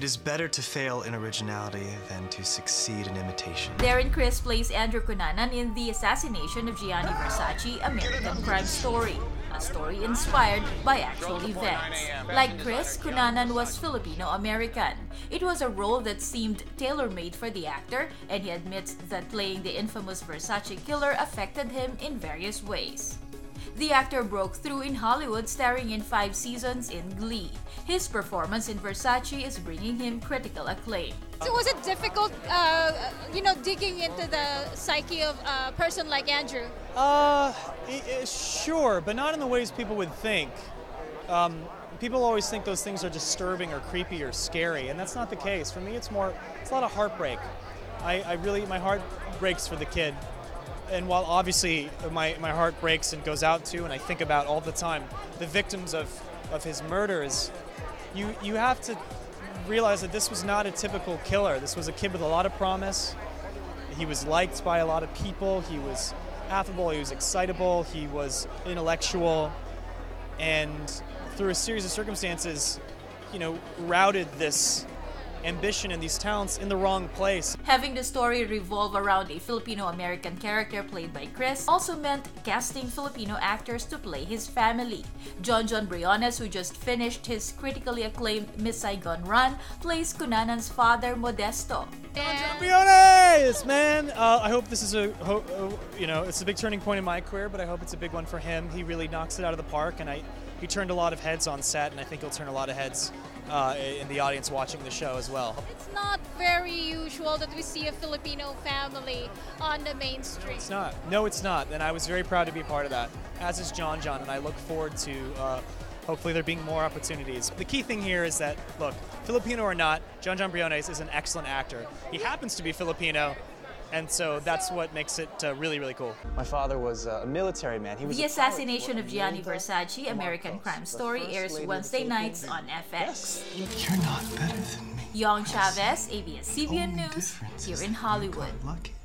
It is better to fail in originality than to succeed in imitation. Darren Criss plays Andrew Cunanan in The Assassination of Gianni Versace, American Crime Story, a story inspired by actual events. Like Criss, Cunanan was Filipino-American. It was a role that seemed tailor-made for the actor, and he admits that playing the infamous Versace killer affected him in various ways. The actor broke through in Hollywood, starring in 5 seasons in Glee. His performance in Versace is bringing him critical acclaim. So was it difficult, digging into the psyche of a person like Andrew? Sure, but not in the ways people would think. People always think those things are disturbing or creepy or scary, and that's not the case. For me, it's a lot of heartbreak. My heart breaks for the kid. And while obviously my heart breaks and goes out to, and I think about all the time, the victims of his murders, you have to realize that this was not a typical killer. This was a kid with a lot of promise. He was liked by a lot of people. He was affable, he was excitable, he was intellectual, and through a series of circumstances, routed this ambition and these talents in the wrong place. Having the story revolve around a Filipino-American character played by Criss also meant casting Filipino actors to play his family. Jon Jon Briones, who just finished his critically acclaimed Miss Saigon run, plays Cunanan's father, Modesto. Jon Jon Briones, man! I hope this is it's a big turning point in my career, but I hope it's a big one for him. He really knocks it out of the park, and he turned a lot of heads on set, and I think he'll turn a lot of heads in the audience watching the show as well. It's not very usual that we see a Filipino family on the main street. It's not. No, it's not. And I was very proud to be a part of that, as is Jon Jon, and I look forward to hopefully there being more opportunities. The key thing here is that, look, Filipino or not, Jon Jon Briones is an excellent actor. He happens to be Filipino, and so that's what makes it really, really cool. My father was a military man. He was The Assassination of Gianni Versace, American Crime Story airs Wednesday nights on FX. You're not better than me. Young Chavez, ABS-CBN News, here in Hollywood.